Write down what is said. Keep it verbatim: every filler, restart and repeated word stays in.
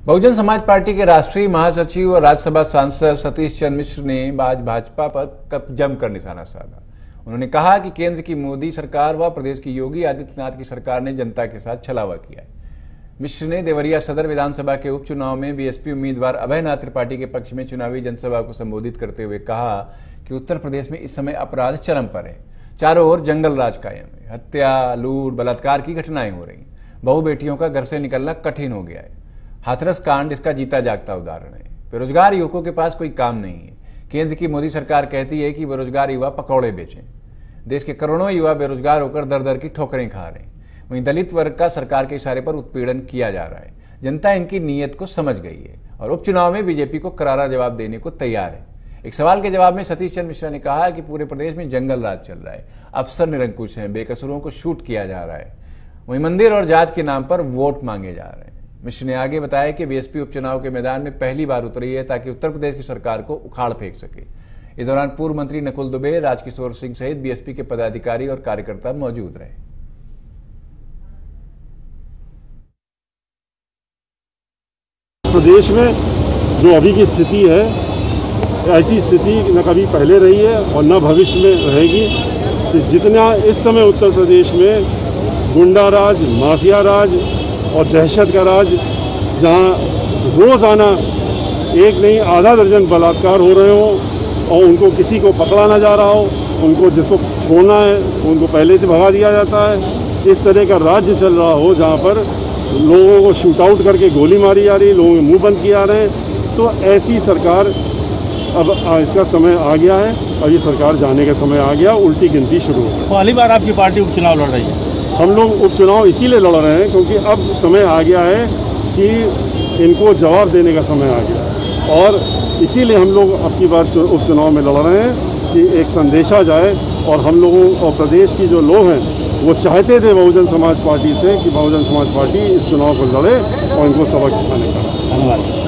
Bahujan Samaj party के राष्ट्रीय महासचिव और राज्यसभा सांसद सतीश चंद्र मिश्र ने आज भाजपा पर जमकर निशाना साधा। उन्होंने कहा कि केंद्र की मोदी सरकार व प्रदेश की योगी आदित्यनाथ की सरकार ने जनता के साथ छलावा किया है। मिश्र ने देवरिया सदर विधानसभा के उपचुनाव में बीएसपी उम्मीदवार अभयनाथ त्रिपाठी के पक्ष में चुनावी जनसभा को संबोधित करते हुए कहा कि उत्तर प्रदेश में इस समय अपराध चरम पर है। चारों ओर जंगल राज कायम है। हत्या, लूट, बलात्कार की घटनाएं हो रही। बहु बेटियों का घर से निकलना कठिन हो गया है। हाथरस कांड इसका जीता जागता उदाहरण है। बेरोजगार युवकों के पास कोई काम नहीं है। केंद्र की मोदी सरकार कहती है कि बेरोजगार युवा पकौड़े बेचें। देश के करोड़ों युवा बेरोजगार होकर दर दर की ठोकरें खा रहे हैं। वहीं दलित वर्ग का सरकार के इशारे पर उत्पीड़न किया जा रहा है। जनता इनकी नीयत को समझ गई है और उपचुनाव में बीजेपी को करारा जवाब देने को तैयार है। एक सवाल के जवाब में सतीश चंद्र मिश्रा ने कहा कि पूरे प्रदेश में जंगल राज चल रहा है। अफसर निरंकुश हैं, बेकसूरों को शूट किया जा रहा है। वहीं मंदिर और जात के नाम पर वोट मांगे जा रहे हैं। मिश्र ने आगे बताया कि बीएसपी उपचुनाव के मैदान में पहली बार उतरी है ताकि उत्तर प्रदेश की सरकार को उखाड़ फेंक सके। इस दौरान पूर्व मंत्री नकुल दुबे, राजकिशोर सिंह सहित बीएसपी के पदाधिकारी और कार्यकर्ता मौजूद रहे। प्रदेश में जो अभी की स्थिति है, ऐसी स्थिति न कभी पहले रही है और न भविष्य में रहेगी। तो जितना इस समय उत्तर प्रदेश में गुंडा राज, माफिया राज और दहशत का राज, जहां रोज़ाना एक नहीं आधा दर्जन बलात्कार हो रहे हों और उनको किसी को पकड़ा ना जा रहा हो, उनको जिसको छोड़ना है उनको पहले से भगा दिया जाता है। इस तरह का राज्य चल रहा हो जहां पर लोगों को शूट आउट करके गोली मारी जा रही है, लोगों के मुंह बंद किए जा रहे हैं। तो ऐसी सरकार अब इसका समय आ गया है और ये सरकार जाने का समय आ गया। उल्टी गिनती शुरू हो गई। पहली बार आपकी पार्टी उपचुनाव लड़ रही है। हम लोग उपचुनाव इसीलिए लड़ रहे हैं क्योंकि अब समय आ गया है कि इनको जवाब देने का समय आ गया है और इसीलिए हम लोग अब की बार उपचुनाव में लड़ रहे हैं कि एक संदेशा जाए और हम लोगों और प्रदेश की जो लोग हैं वो चाहते थे बहुजन समाज पार्टी से कि बहुजन समाज पार्टी इस चुनाव को लड़े और इनको सबक सिखाने का। धन्यवाद।